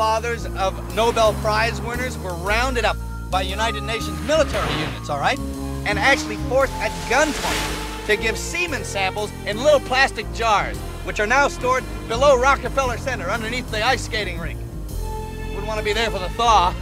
fathers of Nobel Prize winners were rounded up by United Nations military units, all right? And actually forced at gunpoint to give semen samples in little plastic jars, which are now stored below Rockefeller Center underneath the ice skating rink. Wouldn't want to be there for the thaw.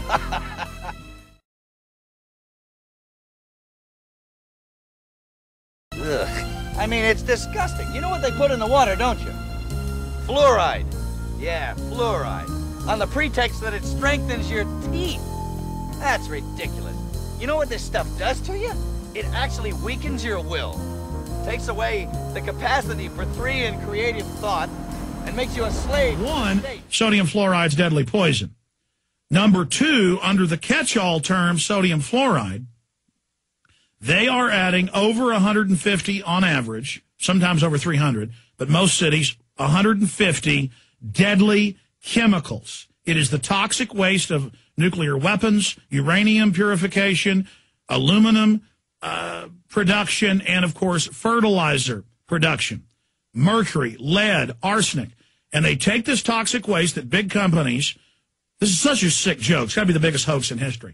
Ugh. I mean, it's disgusting. You know what they put in the water, don't you? Fluoride. Yeah, fluoride. On the pretext that it strengthens your teeth. That's ridiculous. You know what this stuff does to you? It actually weakens your will. Takes away the capacity for free and creative thought and makes you a slave. One, sodium fluoride's deadly poison. Number two, under the catch-all term sodium fluoride, they are adding over 150 on average, sometimes over 300, but most cities, 150 deadly chemicals. It is the toxic waste of nuclear weapons, uranium purification, aluminum production, and, of course, fertilizer production, mercury, lead, arsenic. And they take this toxic waste that big companies, this is such a sick joke, it's got to be the biggest hoax in history.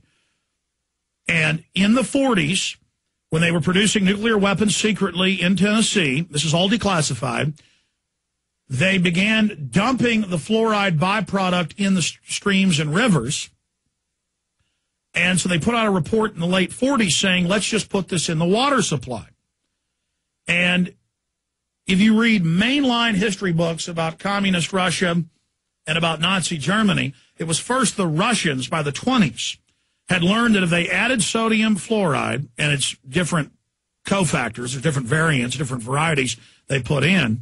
And in the 40s, when they were producing nuclear weapons secretly in Tennessee, this is all declassified, they began dumping the fluoride byproduct in the streams and rivers. And so they put out a report in the late 40s saying, let's just put this in the water supply. And if you read mainline history books about communist Russia and about Nazi Germany, it was first the Russians by the 20s had learned that if they added sodium fluoride, and its different cofactors, there's different variants, different varieties they put in,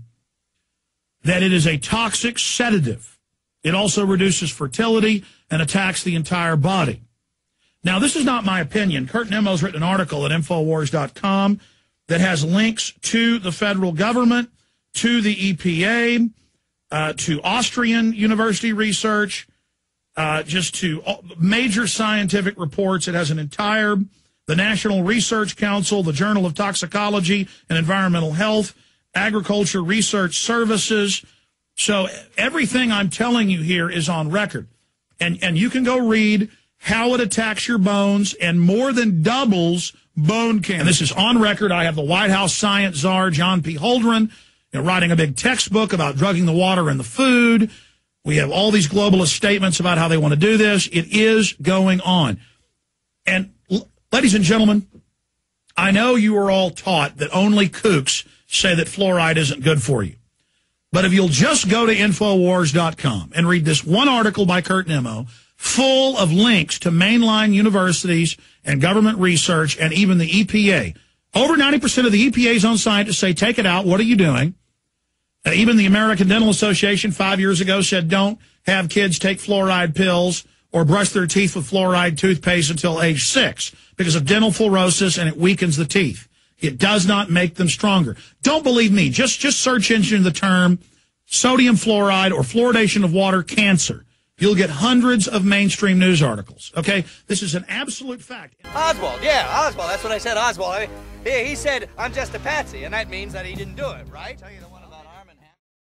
that it is a toxic sedative. It also reduces fertility and attacks the entire body. Now, this is not my opinion. Kurt Nemo's written an article at Infowars.com that has links to the federal government, to the EPA, to Austrian university research, just to major scientific reports. It has an entire, the National Research Council, the Journal of Toxicology and Environmental Health, Agriculture Research Services. So everything I'm telling you here is on record. And you can go read how it attacks your bones and more than doubles bone cancer. And this is on record. I have the White House science czar, John P. Holdren, writing a big textbook about drugging the water and the food. We have all these globalist statements about how they want to do this. It is going on. And ladies and gentlemen, I know you are all taught that only kooks say that fluoride isn't good for you. But if you'll just go to Infowars.com and read this one article by Kurt Nemo, full of links to mainline universities and government research and even the EPA. Over 90% of the EPA's own scientists say, take it out. What are you doing? Even the American Dental Association 5 years ago said don't have kids take fluoride pills or brush their teeth with fluoride toothpaste until age 6 because of dental fluorosis, and it weakens the teeth. It does not make them stronger. Don't believe me. Just search engine the term sodium fluoride or fluoridation of water cancer. You'll get hundreds of mainstream news articles, okay? This is an absolute fact. Oswald, yeah, Oswald. That's what I said, Oswald. He said, I'm just a patsy, and that means that he didn't do it, right? Tell you the one about Arm and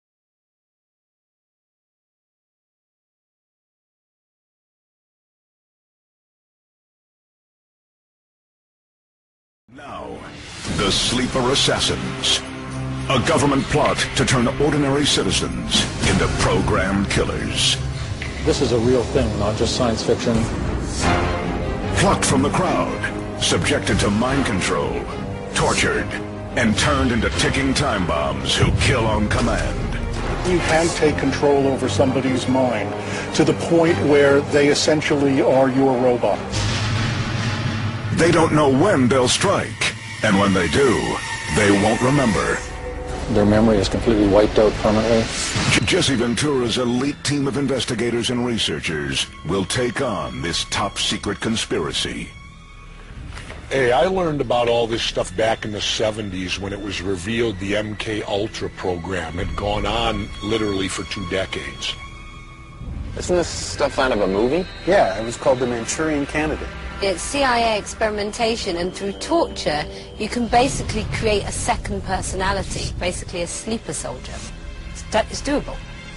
Ham. Now, the Sleeper Assassins. A government plot to turn ordinary citizens into programmed killers. This is a real thing, not just science fiction. Plucked from the crowd, subjected to mind control, tortured, and turned into ticking time bombs who kill on command. You can take control over somebody's mind to the point where they essentially are your robot. They don't know when they'll strike, and when they do, they won't remember. Their memory is completely wiped out permanently. Jesse Ventura's elite team of investigators and researchers will take on this top-secret conspiracy. Hey, I learned about all this stuff back in the 70s when it was revealed the MK Ultra program had gone on literally for 2 decades. Isn't this stuff out of a movie? Yeah, it was called the Manchurian Candidate. It's CIA experimentation, and through torture, you can basically create a second personality, basically a sleeper soldier. It's doable.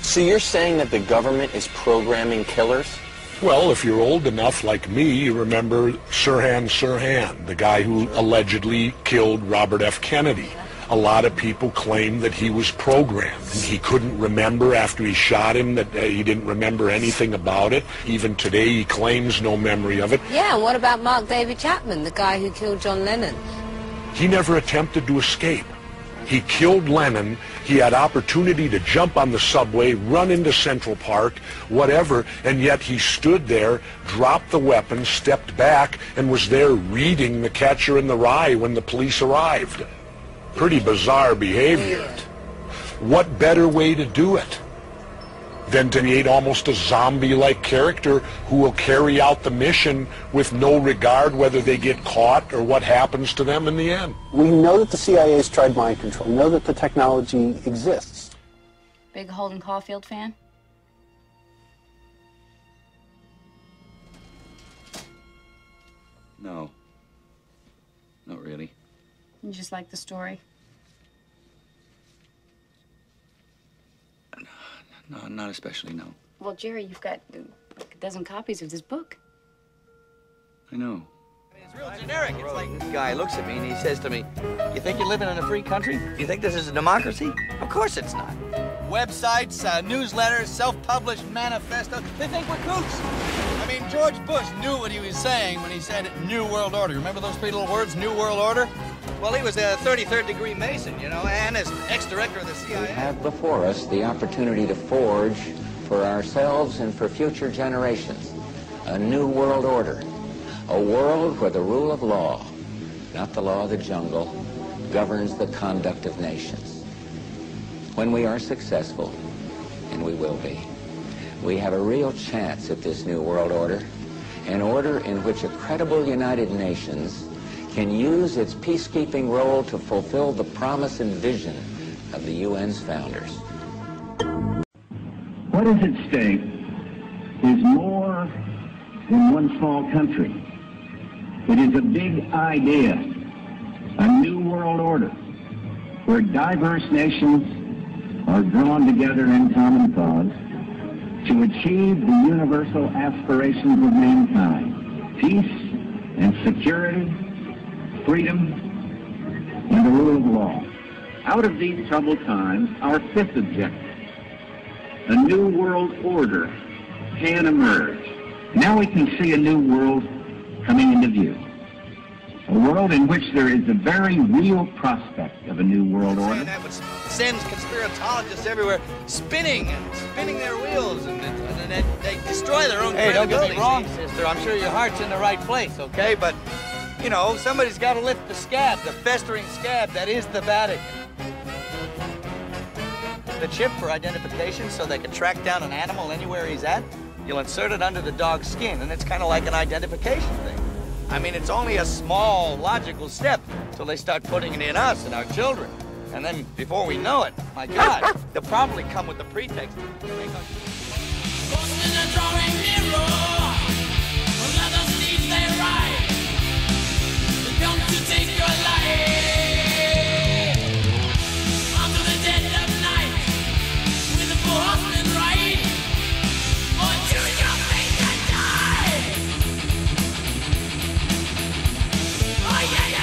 So you're saying that the government is programming killers? Well, if you're old enough, like me, you remember Sirhan, the guy who allegedly killed Robert F. Kennedy. A lot of people claim that he was programmed. He couldn't remember after he shot him, that he didn't remember anything about it. Even today, he claims no memory of it. Yeah, and what about Mark David Chapman, the guy who killed John Lennon? He never attempted to escape. He killed Lennon. He had opportunity to jump on the subway, run into Central Park, whatever, and yet he stood there, dropped the weapon, stepped back, and was there reading The Catcher in the Rye when the police arrived. Pretty bizarre behavior. What better way to do it than to create almost a zombie-like character who will carry out the mission with no regard whether they get caught or what happens to them in the end? We know that the CIA has tried mind control. We know that the technology exists. Big Holden Caulfield fan? No. Not really. You just like the story? No, not especially, no. Well, Jerry, you've got like a dozen copies of this book. I know. It's real generic. It's like this guy looks at me and he says to me, "You think you're living in a free country? You think this is a democracy? Of course it's not." Websites, newsletters, self-published manifestos, they think we're kooks. I mean, George Bush knew what he was saying when he said New World Order. Remember those three little words, New World Order? Well, he was a 33rd degree Mason, you know, and as ex-director of the CIA. We have before us the opportunity to forge for ourselves and for future generations a new world order, a world where the rule of law, not the law of the jungle, governs the conduct of nations. When we are successful, and we will be, we have a real chance at this new world order, an order in which a credible United Nations can use its peacekeeping role to fulfill the promise and vision of the UN's founders. What is at stake is more than one small country. It is a big idea, a new world order, where diverse nations are drawn together in common cause to achieve the universal aspirations of mankind: peace and security, freedom, and the rule of law. Out of these troubled times, our fifth objective, a new world order, can emerge. Now we can see a new world coming into view. A world in which there is a very real prospect of a new world order. That would send conspiratologists everywhere spinning their wheels, and they destroy their own credibility. Hey, don't get me wrong, sister. I'm sure your heart's in the right place, okay? But, you know, somebody's got to lift the scab, the festering scab that is the Vatican. The chip for identification so they can track down an animal anywhere he's at, you'll insert it under the dog's skin, and it's kind of like an identification thing. I mean, it's only a small, logical step till they start putting it in us and our children. And then, before we know it, my God, they'll probably come with the pretext to make us... Oh, yeah.